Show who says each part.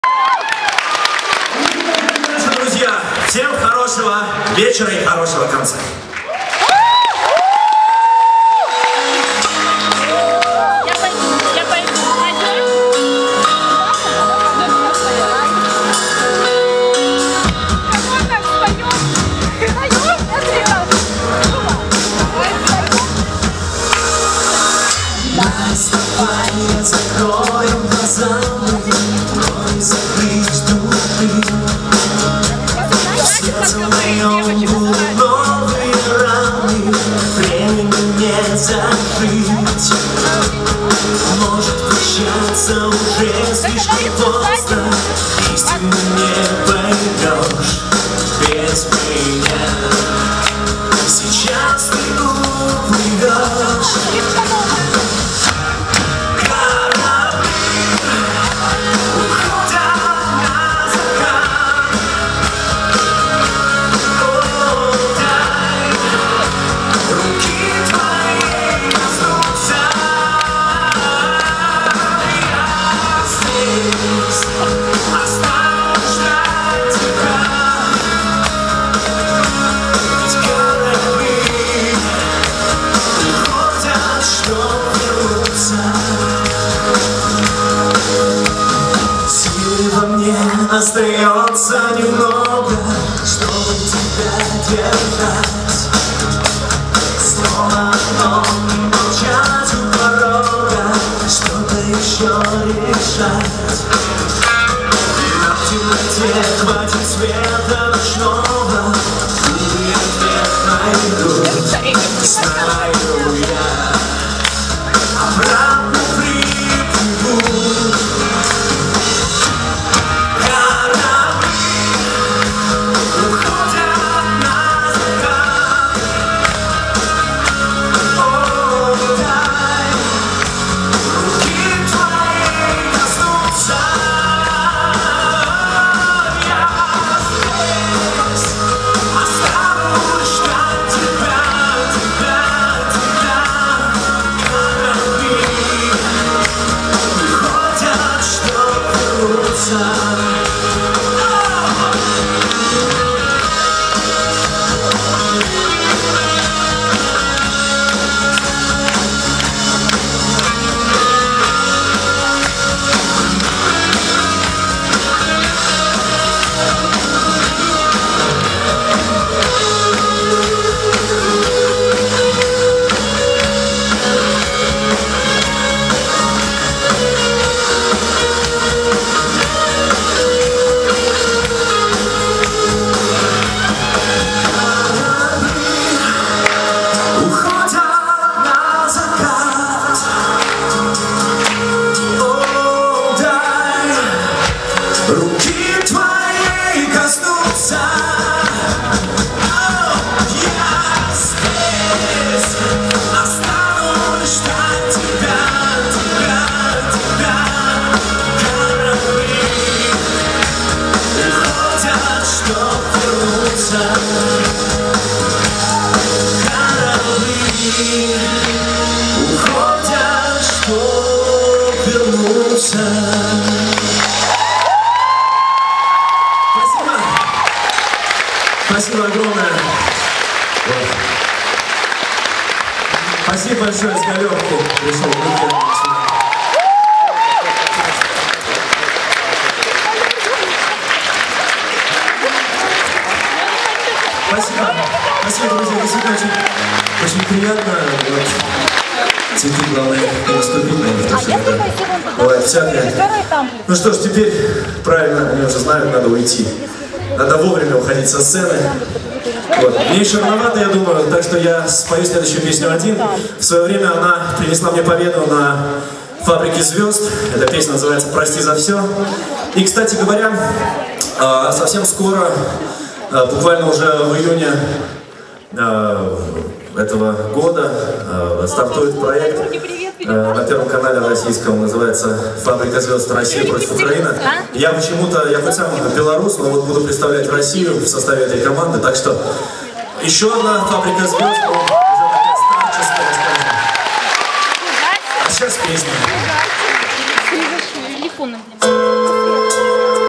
Speaker 1: Друзья, всем хорошего вечера и хорошего конца.
Speaker 2: Закроем глаза, но закрыть души. Сердце моем будут новые раны, времени не закрыть. Может прощаться уже слишком поздно, истину не поймешь без меня. Сейчас ты уплывешь. Остается немного, чтобы тебя держать. Снова не молчать у порога, что-то еще решать. На темноте хватит света ночного, и ответ найду, знаю я. Обратно приплыву. Уходят, чтоб вернуться. Спасибо. Спасибо огромное. Вот. Спасибо большое, с Галёвки пришел Никита. Спасибо. Спасибо, друзья. Действительно очень приятно. Вот. Цветы, главное, не наступить на них, потому что бывает всякое. Ну что ж, теперь правильно, они уже знают, надо уйти. Надо вовремя уходить со сцены. Вот. Мне еще рановато, я думаю, так что я спою следующую песню один. В свое время она принесла мне победу на «Фабрике звезд». Эта песня называется «Прости за все». И, кстати говоря, совсем скоро, буквально уже в июне этого года стартует проект на Первом канале российском, называется «Фабрика звезд. Россия против Украины». Я почему-то, я хоть сам белорус, но вот буду представлять Россию в составе этой команды, так что еще одна «Фабрика звезд», уже такая старческая, скажем. А сейчас песня.